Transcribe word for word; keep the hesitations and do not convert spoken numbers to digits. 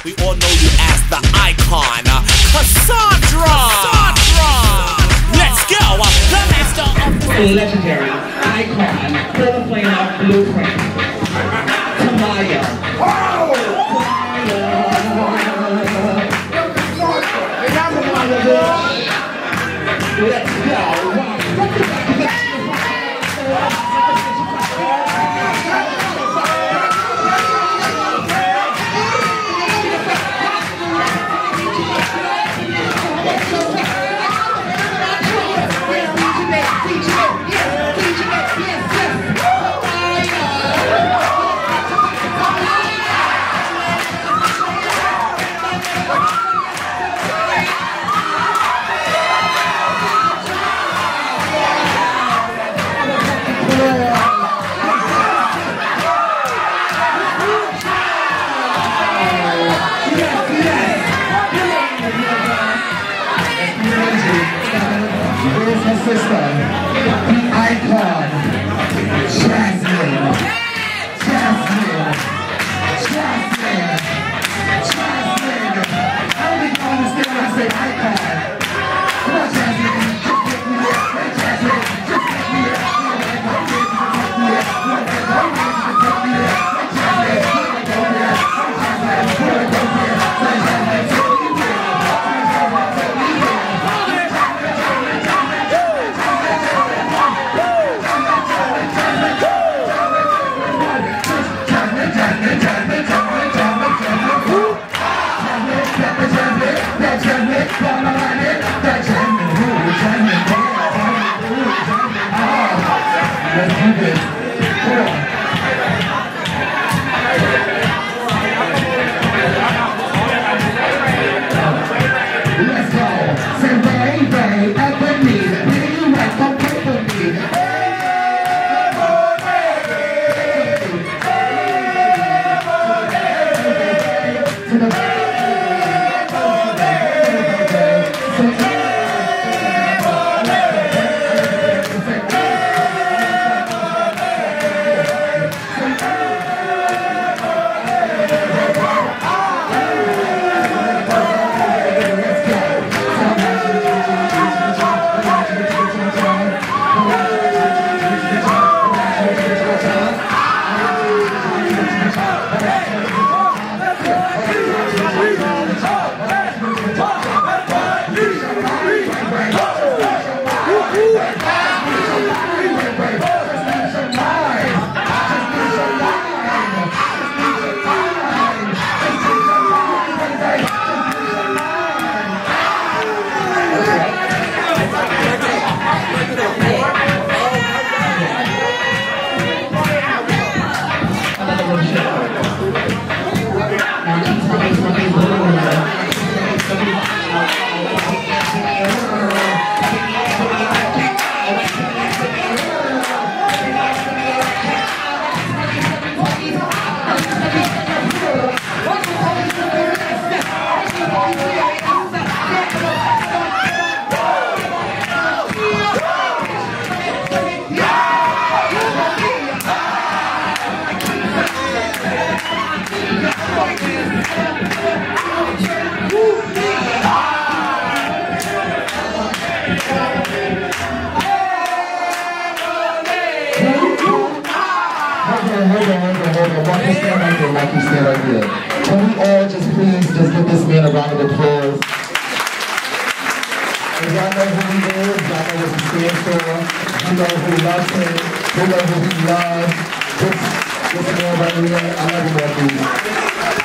We all know you as the icon, uh, Kassandra. Kassandra. Let's go. Uh, the master of the legendary icon, full flame blueprint, Tamaya. Let's go. Sister, the icon, Jasmine, Jasmine, Jasmine, Jasmine. I don't think you understand when I say icon. Come on, Jasmine, just pick me up. Jasmine, just pick me up. Let's do this. Come on. Let's go. Say, baby, Ebony, baby, you might come play for me. Like you said right here. Can we all just please just give this man a round of applause? If y'all know who he is, y'all know what he stands for, you know who loves him, you know who he loves. This, this man right here, I love him, please.